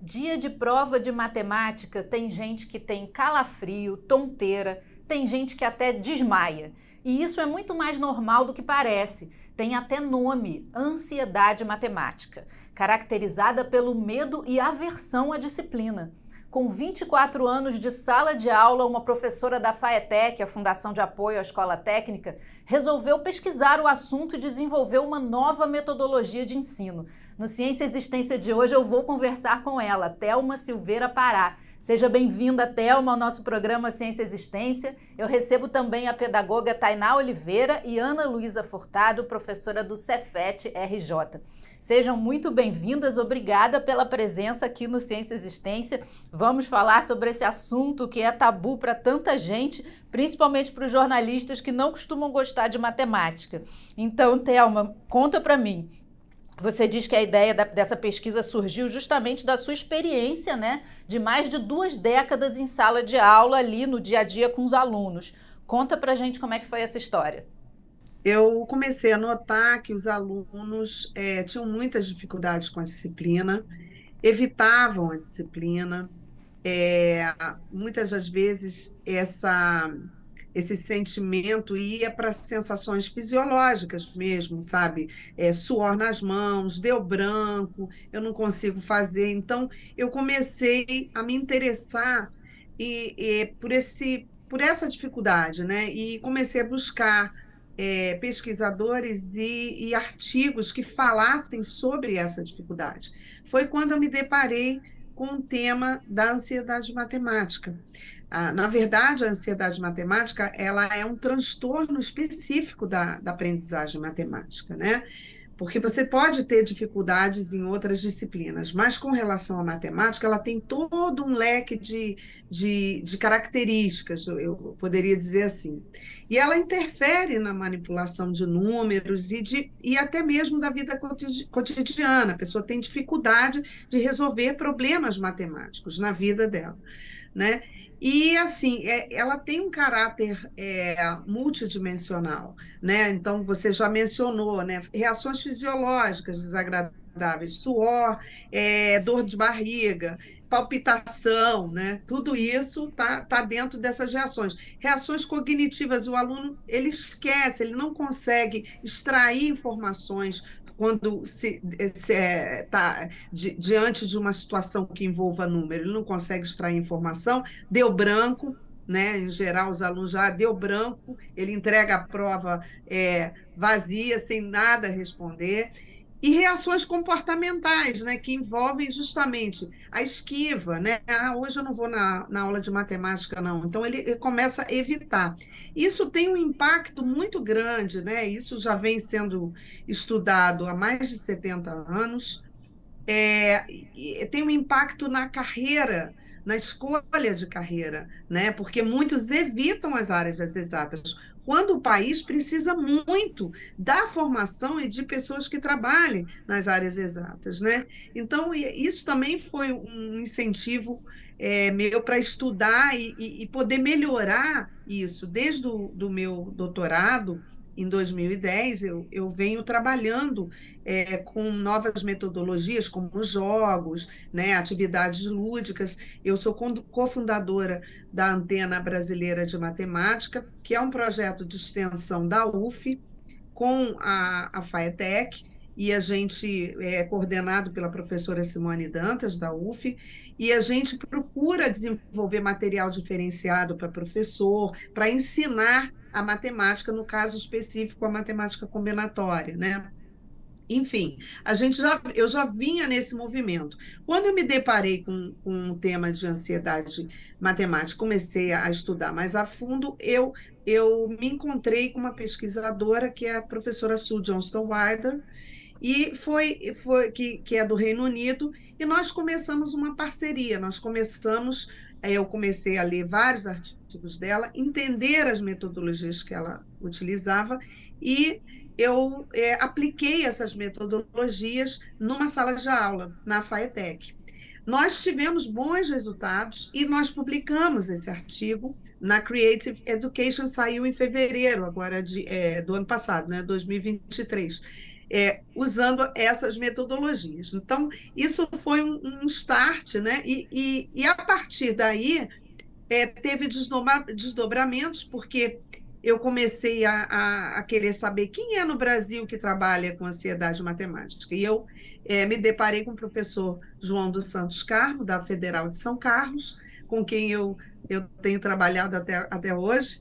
Dia de prova de matemática, tem gente que tem calafrio, tonteira, tem gente que até desmaia. E isso é muito mais normal do que parece. Tem até nome, ansiedade matemática, caracterizada pelo medo e aversão à disciplina. Com 24 anos de sala de aula, uma professora da FAETEC, a Fundação de Apoio à Escola Técnica, resolveu pesquisar o assunto e desenvolveu uma nova metodologia de ensino. No Ciência e Existência de hoje eu vou conversar com ela, Thelma Silveira Pará. Seja bem-vinda, Thelma, ao nosso programa Ciência e Existência. Eu recebo também a pedagoga Tainá Oliveira e Ana Luísa Furtado, professora do Cefet RJ. Sejam muito bem-vindas, obrigada pela presença aqui no Ciência e Existência. Vamos falar sobre esse assunto que é tabu para tanta gente, principalmente para os jornalistas que não costumam gostar de matemática. Então, Thelma, conta para mim. Você diz que a ideia dessa pesquisa surgiu justamente da sua experiência, né, de mais de 2 décadas em sala de aula ali no dia a dia com os alunos. Conta pra gente como é que foi essa história. Eu comecei a notar que os alunos tinham muitas dificuldades com a disciplina, evitavam a disciplina, muitas das vezes esse sentimento ia para sensações fisiológicas mesmo, sabe? Suor nas mãos, deu branco, eu não consigo fazer. Então, eu comecei a me interessar por essa dificuldade, né? E comecei a buscar pesquisadores e artigos que falassem sobre essa dificuldade. Foi quando eu me deparei com o tema da ansiedade matemática. Na verdade, a ansiedade matemática ela é um transtorno específico da aprendizagem matemática, né? Porque você pode ter dificuldades em outras disciplinas, mas com relação à matemática, ela tem todo um leque de características, eu poderia dizer assim. E ela interfere na manipulação de números e até mesmo da vida cotidiana. A pessoa tem dificuldade de resolver problemas matemáticos na vida dela, né? E assim, ela tem um caráter multidimensional, né? Então você já mencionou, né? Reações fisiológicas desagradáveis, suor, dor de barriga, palpitação, né? Tudo isso tá dentro dessas reações. Reações cognitivas, o aluno ele esquece, ele não consegue extrair informações quando se está diante de uma situação que envolva número, ele não consegue extrair informação, deu branco, né? Em geral, os alunos já deu branco, ele entrega a prova vazia, sem nada responder. E reações comportamentais, né, que envolvem justamente a esquiva, né? Hoje eu não vou na aula de matemática, não. Então, ele começa a evitar. Isso tem um impacto muito grande, né? Isso já vem sendo estudado há mais de 70 anos. E tem um impacto na carreira, na escolha de carreira, né? Porque muitos evitam as áreas das exatas, quando o país precisa muito da formação e de pessoas que trabalhem nas áreas exatas, né? Então, isso também foi um incentivo meu para estudar e poder melhorar isso. Desde do meu doutorado, em 2010, eu venho trabalhando com novas metodologias, como jogos, né, atividades lúdicas. Eu sou cofundadora da Antena Brasileira de Matemática, que é um projeto de extensão da UF, com a FAETEC, e a gente é coordenado pela professora Simone Dantas, da UF, e a gente procura desenvolver material diferenciado para professor, para ensinar a matemática, no caso específico, a matemática combinatória, né? Enfim, eu já vinha nesse movimento. Quando eu me deparei com o tema de ansiedade matemática, comecei a estudar mais a fundo, eu me encontrei com uma pesquisadora que é a professora Sue Johnston Wilder, e que é do Reino Unido, e nós começamos uma parceria. Eu comecei a ler vários artigos dela, entender as metodologias que ela utilizava, e eu apliquei essas metodologias numa sala de aula, na FAETEC. Nós tivemos bons resultados e nós publicamos esse artigo na Creative Education, saiu em fevereiro agora do ano passado, né, 2023, usando essas metodologias. Então, isso foi um start, né? E a partir daí teve desdobramentos, porque eu comecei a querer saber quem é no Brasil que trabalha com ansiedade matemática. E eu me deparei com o professor João dos Santos Carmo, da Federal de São Carlos, com quem eu tenho trabalhado até hoje.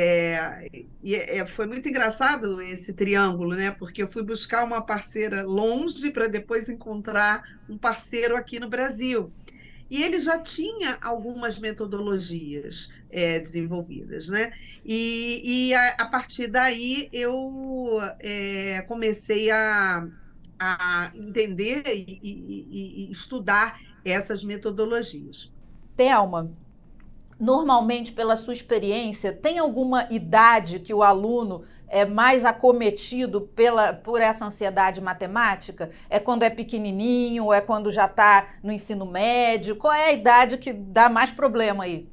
Foi muito engraçado esse triângulo, né? Porque eu fui buscar uma parceira longe para depois encontrar um parceiro aqui no Brasil. E ele já tinha algumas metodologias desenvolvidas, né? A partir daí eu comecei a entender e estudar essas metodologias. Thelma, normalmente, pela sua experiência, tem alguma idade que o aluno é mais acometido por essa ansiedade matemática? É quando é pequenininho, ou é quando já está no ensino médio? Qual é a idade que dá mais problema aí?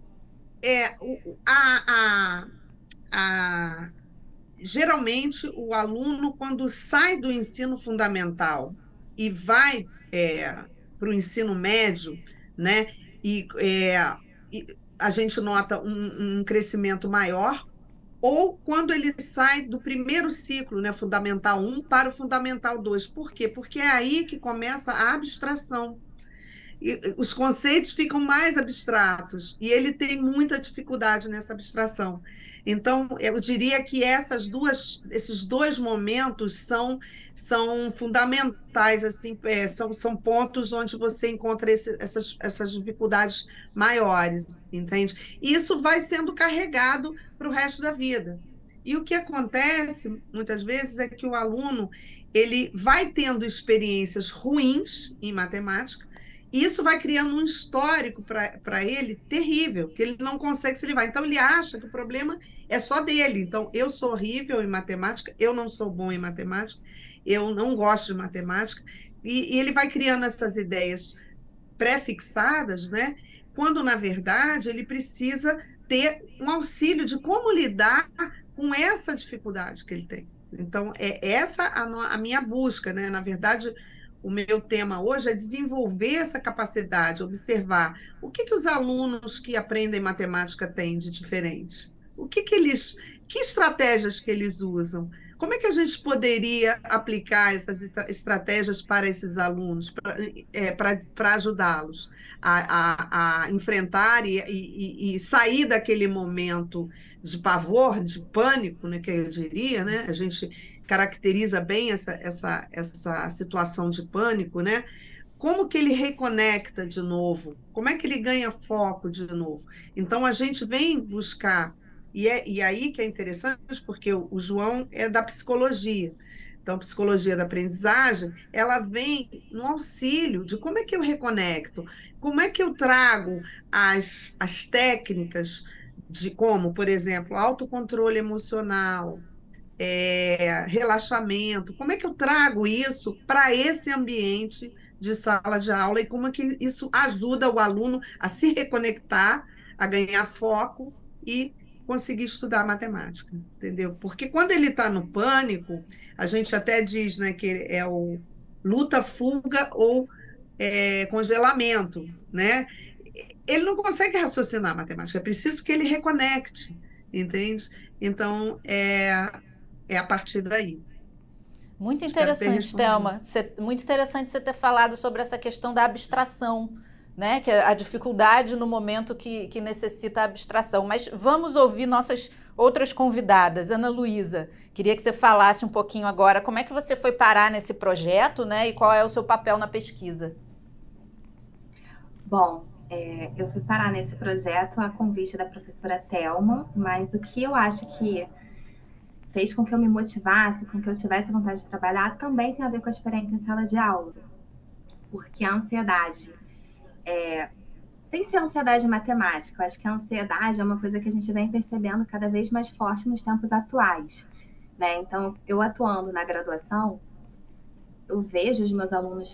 Geralmente, o aluno, quando sai do ensino fundamental e vai para o ensino médio, né, e a gente nota um crescimento maior, ou quando ele sai do primeiro ciclo, né, Fundamental 1 para o Fundamental 2. Por quê? Porque é aí que começa a abstração. E os conceitos ficam mais abstratos e ele tem muita dificuldade nessa abstração. Então, eu diria que esses dois momentos são fundamentais, assim, são pontos onde você encontra essas dificuldades maiores, entende? E isso vai sendo carregado para o resto da vida. E o que acontece, muitas vezes, é que o aluno ele vai tendo experiências ruins em matemática, e isso vai criando um histórico para ele terrível, que ele não consegue se livrar. Então, ele acha que o problema é só dele. Então, eu sou horrível em matemática, eu não sou bom em matemática, eu não gosto de matemática, e ele vai criando essas ideias pré-fixadas, né? Quando, na verdade, ele precisa ter um auxílio de como lidar com essa dificuldade que ele tem. Então, é essa a minha busca, né? Na verdade, o meu tema hoje é desenvolver essa capacidade, observar o que os alunos que aprendem matemática têm de diferente, que estratégias que eles usam, como é que a gente poderia aplicar essas estratégias para esses alunos, para ajudá-los a enfrentar e sair daquele momento de pavor, de pânico, né, que eu diria, né? A gente caracteriza bem essa situação de pânico, né? Como que ele reconecta de novo? Como é que ele ganha foco de novo? Então, a gente vem buscar, e aí que é interessante, porque o João é da psicologia. Então, a psicologia da aprendizagem, ela vem no auxílio de como é que eu reconecto, como é que eu trago as técnicas de como, por exemplo, autocontrole emocional, relaxamento, como é que eu trago isso para esse ambiente de sala de aula e como é que isso ajuda o aluno a se reconectar, a ganhar foco e conseguir estudar matemática, entendeu? Porque quando ele está no pânico, a gente até diz, né, que é o luta, fuga ou congelamento, né? Ele não consegue raciocinar matemática, é preciso que ele reconecte, entende? Então, é a partir daí. Muito interessante, Thelma. Muito interessante você ter falado sobre essa questão da abstração, né? Que é a dificuldade no momento que necessita abstração. Mas vamos ouvir nossas outras convidadas. Ana Luísa, queria que você falasse um pouquinho agora como é que você foi parar nesse projeto, né? E qual é o seu papel na pesquisa. Bom, eu fui parar nesse projeto a convite da professora Thelma, mas o que eu acho que fez com que eu me motivasse, com que eu tivesse vontade de trabalhar, também tem a ver com a experiência em sala de aula. Porque a ansiedade, sem ser ansiedade matemática, eu acho que a ansiedade é uma coisa que a gente vem percebendo cada vez mais forte nos tempos atuais, né? Então, eu atuando na graduação, eu vejo os meus alunos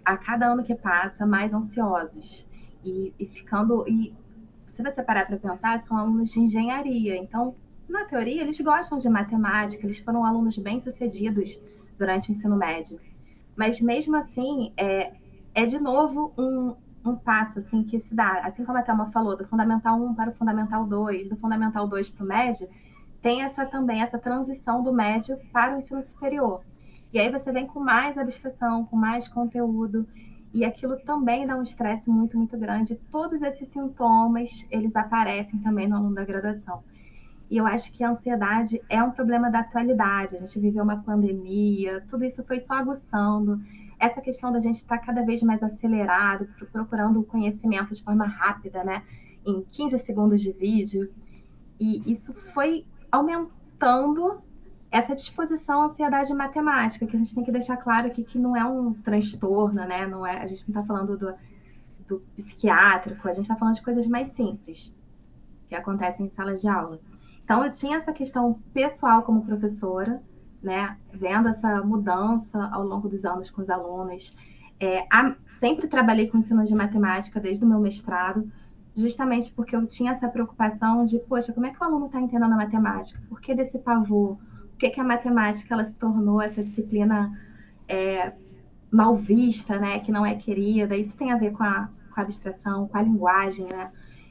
a cada ano que passa, mais ansiosos. E se você parar para pensar, são alunos de engenharia. Então, na teoria, eles gostam de matemática, eles foram alunos bem-sucedidos durante o ensino médio. Mas, mesmo assim, é de novo um passo assim, que se dá. Assim como a Thelma falou, do Fundamental 1 para o Fundamental 2, do Fundamental 2 para o médio, tem também essa transição do médio para o ensino superior. E aí você vem com mais abstração, com mais conteúdo, e aquilo também dá um estresse muito, muito grande. Todos esses sintomas, eles aparecem também no aluno da graduação. E eu acho que a ansiedade é um problema da atualidade. A gente viveu uma pandemia, tudo isso foi só aguçando. Essa questão da gente estar cada vez mais acelerado, procurando o conhecimento de forma rápida, né? Em 15 segundos de vídeo. E isso foi aumentando essa disposição à ansiedade matemática, que a gente tem que deixar claro aqui que não é um transtorno, né? A gente não está falando do psiquiátrico, a gente está falando de coisas mais simples que acontecem em salas de aula. Então, eu tinha essa questão pessoal como professora, né? Vendo essa mudança ao longo dos anos com os alunos. Sempre trabalhei com ensino de matemática desde o meu mestrado, justamente porque eu tinha essa preocupação de, poxa, como é que o aluno está entendendo a matemática? Por que desse pavor? Por que a matemática ela se tornou essa disciplina mal vista, né? Que não é querida? Isso tem a ver com a abstração, com a linguagem, né?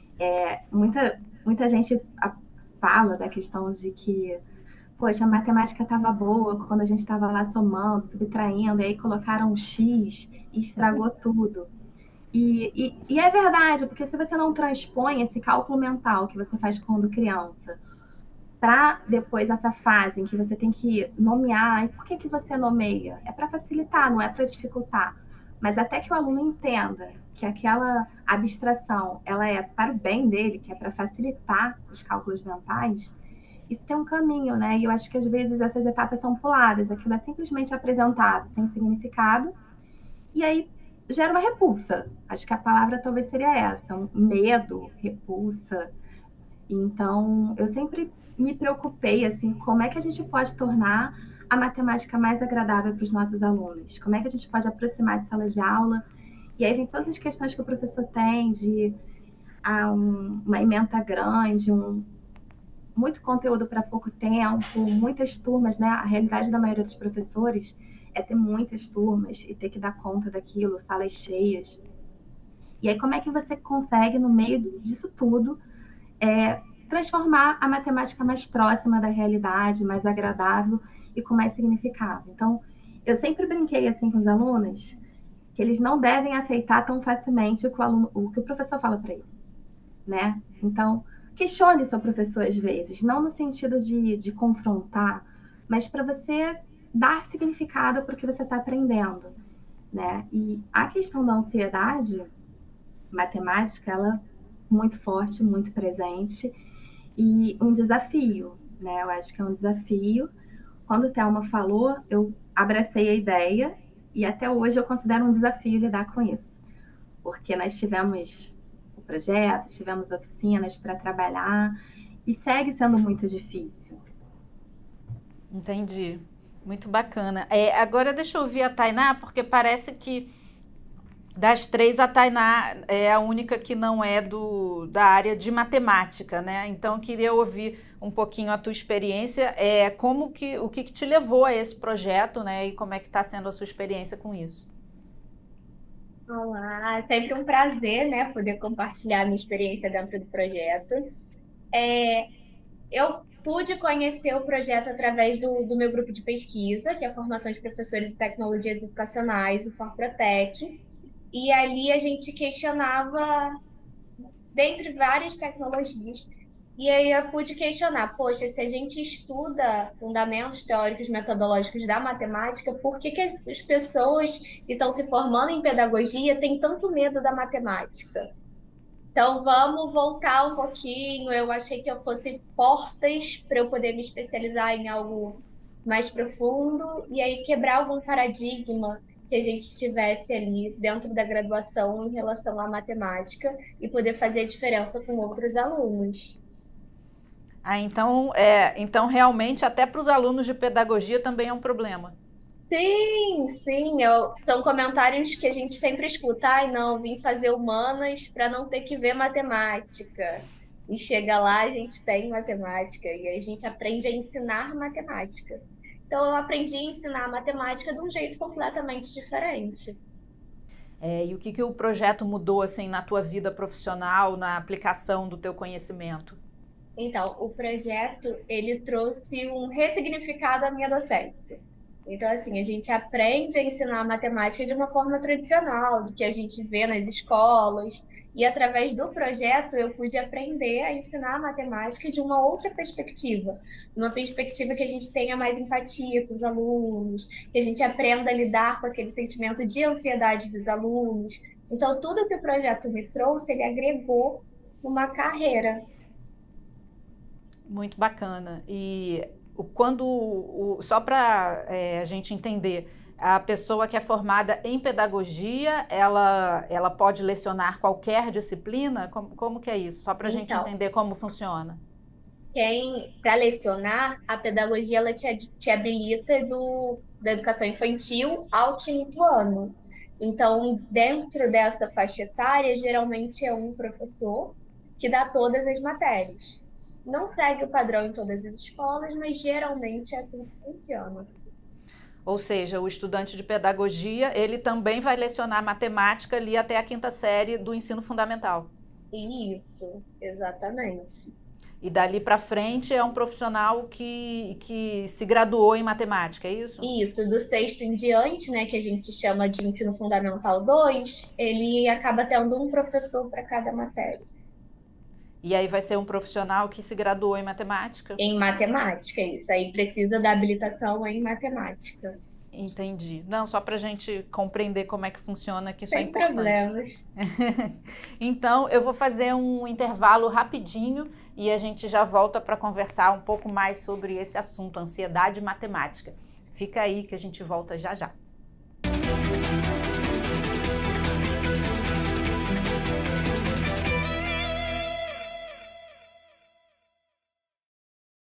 Muita gente fala da questão de que, poxa, a matemática estava boa quando a gente estava lá somando, subtraindo, e aí colocaram um X e estragou tudo. E é verdade, porque se você não transpõe esse cálculo mental que você faz quando criança, para depois essa fase em que você tem que nomear, e por que você nomeia? É para facilitar, não é para dificultar. Mas até que o aluno entenda que aquela abstração ela é para o bem dele, que é para facilitar os cálculos mentais, isso tem um caminho, né? E eu acho que às vezes essas etapas são puladas, aquilo é simplesmente apresentado sem significado, e aí gera uma repulsa. Acho que a palavra talvez seria essa, um medo, repulsa. Então, eu sempre me preocupei, assim, como é que a gente pode tornar a matemática mais agradável para os nossos alunos? Como é que a gente pode aproximar de sala de aula? E aí vem todas as questões que o professor tem de uma ementa grande, muito conteúdo para pouco tempo, muitas turmas, né? A realidade da maioria dos professores é ter muitas turmas e ter que dar conta daquilo, salas cheias. E aí como é que você consegue, no meio disso tudo, transformar a matemática mais próxima da realidade, mais agradável e com mais significado? Então, eu sempre brinquei assim com os alunos que eles não devem aceitar tão facilmente o que o professor fala para ele, né? Então, questione seu professor às vezes, não no sentido de confrontar, mas para você dar significado para o que você está aprendendo, né? E a questão da ansiedade matemática, ela é muito forte, muito presente, e um desafio, né? Eu acho que é um desafio. Quando a Thelma falou, eu abracei a ideia, e até hoje eu considero um desafio lidar com isso, porque nós tivemos o projeto, tivemos oficinas para trabalhar, e segue sendo muito difícil. Entendi. Muito bacana. Agora deixa eu ouvir a Tainá, porque parece que das três, a Tainá é a única que não é da área de matemática, né? Então, eu queria ouvir um pouquinho a tua experiência, o que te levou a esse projeto, né? E como é que está sendo a sua experiência com isso? Olá, é sempre um prazer, né, poder compartilhar a minha experiência dentro do projeto. Eu pude conhecer o projeto através do meu grupo de pesquisa, que é a Formação de Professores e Tecnologias Educacionais, o ForProtec. E ali a gente questionava, dentre várias tecnologias, e aí eu pude questionar, poxa, se a gente estuda fundamentos teóricos metodológicos da matemática, por que as pessoas que estão se formando em pedagogia têm tanto medo da matemática? Então, vamos voltar um pouquinho. Eu achei que eu fosse portas para eu poder me especializar em algo mais profundo e aí quebrar algum paradigma que a gente tivesse ali dentro da graduação em relação à matemática e poder fazer a diferença com outros alunos. Então realmente, até para os alunos de pedagogia também é um problema. Sim, sim, são comentários que a gente sempre escuta. Ai, não, vim fazer humanas para não ter que ver matemática. E chega lá, a gente tem matemática e a gente aprende a ensinar matemática. Então, eu aprendi a ensinar matemática de um jeito completamente diferente. E o que o projeto mudou assim na tua vida profissional, na aplicação do teu conhecimento? Então, o projeto, ele trouxe um ressignificado à minha docência. Então, assim, a gente aprende a ensinar matemática de uma forma tradicional, do que a gente vê nas escolas. E através do projeto, eu pude aprender a ensinar matemática de uma outra perspectiva. Uma perspectiva que a gente tenha mais empatia com os alunos, que a gente aprenda a lidar com aquele sentimento de ansiedade dos alunos. Então, tudo que o projeto me trouxe, ele agregou uma carreira. Muito bacana. E só para a gente entender, a pessoa que é formada em pedagogia, ela pode lecionar qualquer disciplina? Como que é isso? Só para a gente entender como funciona. Para lecionar, a pedagogia ela te habilita da educação infantil ao 5º ano. Então, dentro dessa faixa etária, geralmente é um professor que dá todas as matérias. Não segue o padrão em todas as escolas, mas geralmente é assim que funciona. Ou seja, o estudante de pedagogia, ele também vai lecionar matemática ali até a 5ª série do ensino fundamental. Isso, exatamente. E dali para frente é um profissional que se graduou em matemática, é isso? Isso, do 6º em diante, né, que a gente chama de ensino fundamental 2, ele acaba tendo um professor para cada matéria. E aí vai ser um profissional que se graduou em matemática? Em matemática, isso aí precisa da habilitação em matemática. Entendi. Não, só para a gente compreender como é que funciona, que isso é importante. Sem problemas. Então, eu vou fazer um intervalo rapidinho e a gente já volta para conversar um pouco mais sobre esse assunto, ansiedade matemática. Fica aí que a gente volta já já.